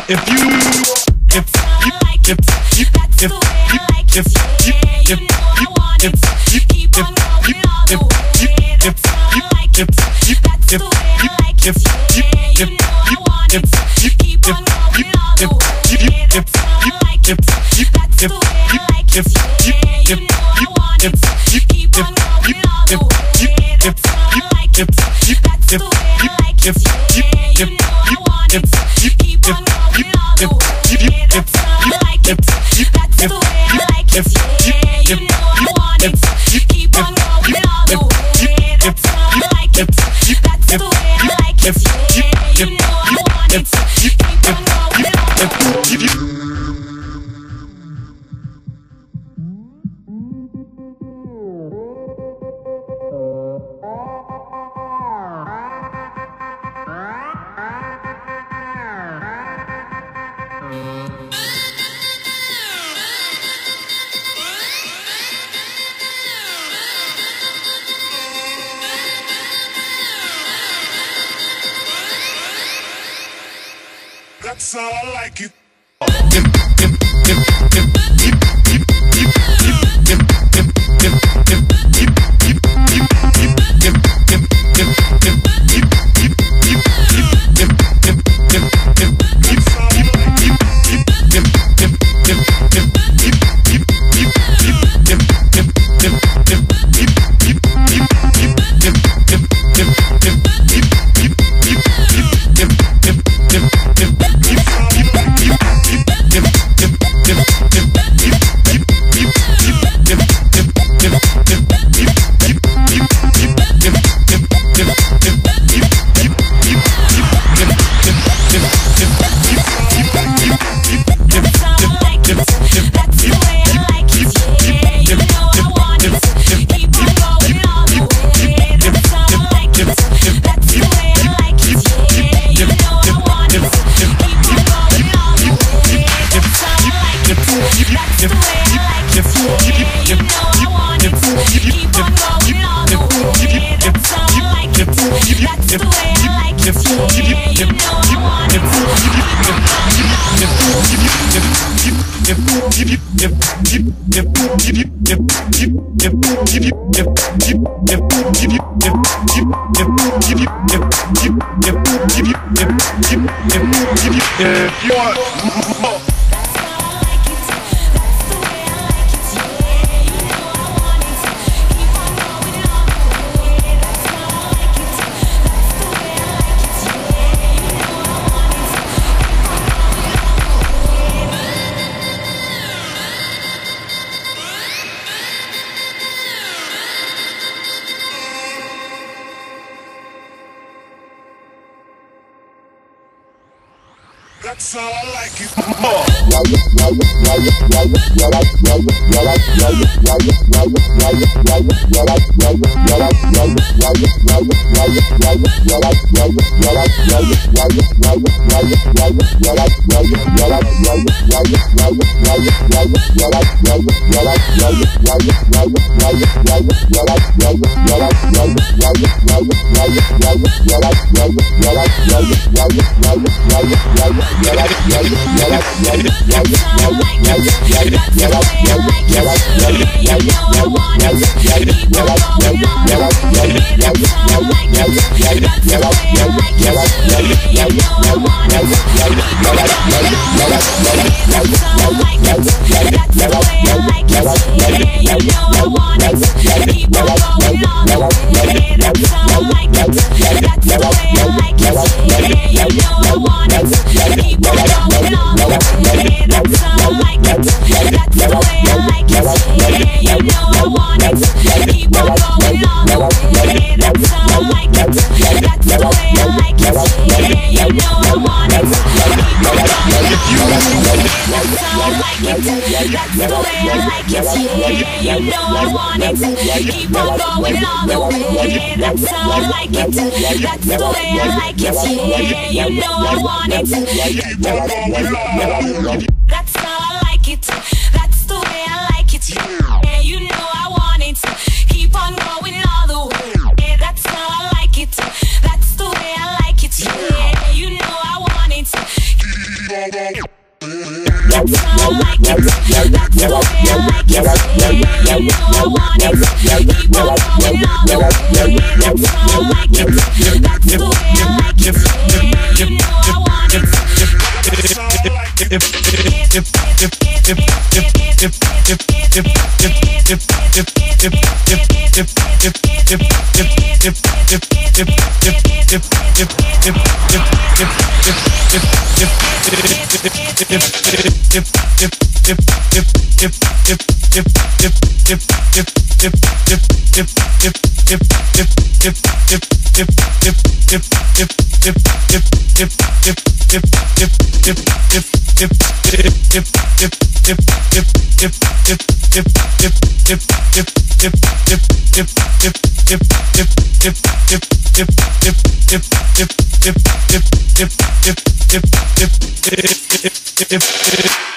That's how I like it. If you want more. That's how I like it. Keep on going all the way. That's how I like it. That's the way I like it. Yeah, you know I want it. Keep on going all the way. That's how I like it. That's the way I like it. Yeah, you know I want it. Keep on going all the way. Yeah, that's how I like it. That's the way I like it. Yeah, you know I want it. Keep on That's how I like it. That's the way I like it. Yeah, you know I want it. Keep on going all the way. That's how I like it. That's the way I like it. Yeah, you know I want it. That's how I like it. If